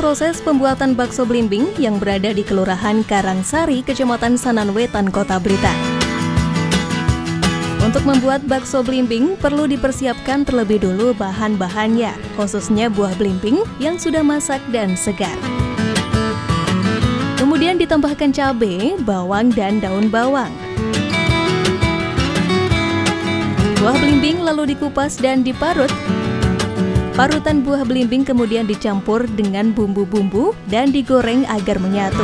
proses pembuatan bakso blimbing yang berada di Kelurahan Karangsari, Kecamatan Sananwetan, Kota Blitar. Untuk membuat bakso blimbing perlu dipersiapkan terlebih dulu bahan-bahannya, khususnya buah blimbing yang sudah masak dan segar. Kemudian ditambahkan cabai, bawang, dan daun bawang. Buah blimbing lalu dikupas dan diparut. Parutan buah blimbing kemudian dicampur dengan bumbu-bumbu dan digoreng agar menyatu.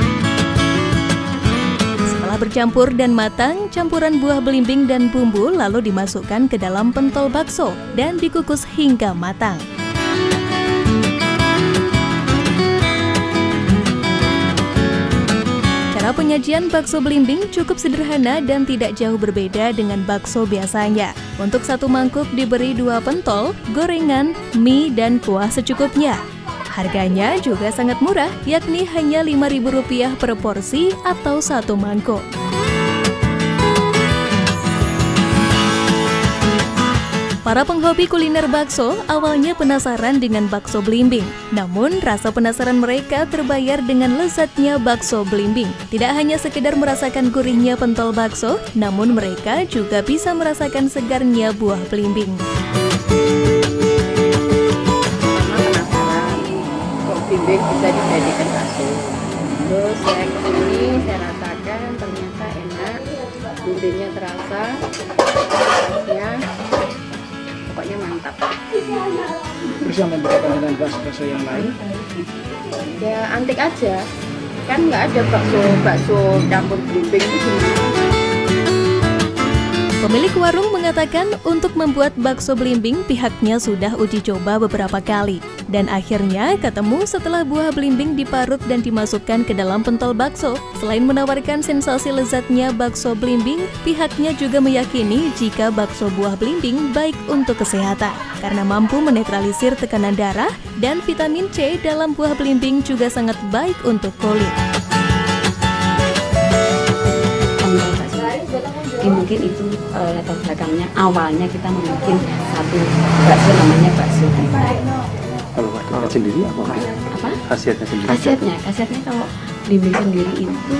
Setelah bercampur dan matang, campuran buah blimbing dan bumbu lalu dimasukkan ke dalam pentol bakso dan dikukus hingga matang. Cara penyajian bakso blimbing cukup sederhana dan tidak jauh berbeda dengan bakso biasanya. Untuk satu mangkuk diberi 2 pentol, gorengan, mie, dan kuah secukupnya. Harganya juga sangat murah, yakni hanya Rp5.000 per porsi atau 1 mangkuk. Para penghobi kuliner bakso awalnya penasaran dengan bakso blimbing. Namun, rasa penasaran mereka terbayar dengan lezatnya bakso blimbing. Tidak hanya sekedar merasakan gurihnya pentol bakso, namun mereka juga bisa merasakan segarnya buah blimbing. Penasaran kok blimbing bisa dijadikan bakso. Terus saya kesini, saya rasakan ternyata enak, blimbingnya terasa, rasanya pokoknya mantap. Terus yang membedakan dengan bakso yang lain? Ya antik aja, kan nggak ada bakso campur blimbing itu gimana? Pemilik warung mengatakan untuk membuat bakso blimbing pihaknya sudah uji coba beberapa kali. Dan akhirnya ketemu setelah buah blimbing diparut dan dimasukkan ke dalam pentol bakso. Selain menawarkan sensasi lezatnya bakso blimbing, pihaknya juga meyakini jika bakso buah blimbing baik untuk kesehatan. Karena mampu menetralisir tekanan darah dan vitamin C dalam buah blimbing juga sangat baik untuk kulit. Mungkin itu latar belakangnya, awalnya kita membuat satu bakso namanya bakso blimbing. Kalau khasiat sendiri apa? Khasiatnya sendiri? Khasiatnya kalau blimbing sendiri itu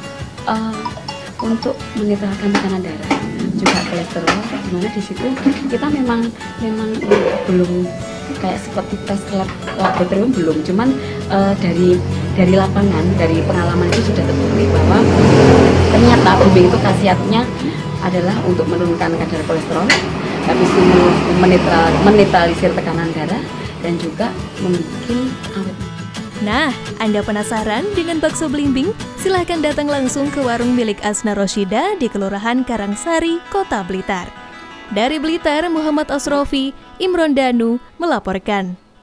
untuk menetralkan tekanan darah, juga kolesterol. Dimana di situ kita memang belum kayak seperti tes laboratorium belum, cuman dari lapangan, dari pengalaman itu sudah terbukti bahwa ternyata blimbing itu khasiatnya adalah untuk menurunkan kadar kolesterol, habis itu menetralisir tekanan darah, dan juga membuat awet. Nah, Anda penasaran dengan bakso blimbing? Silahkan datang langsung ke warung milik Asna Roshida di Kelurahan Karangsari, Kota Blitar. Dari Blitar, Muhammad Asrofi, Imron Danu melaporkan.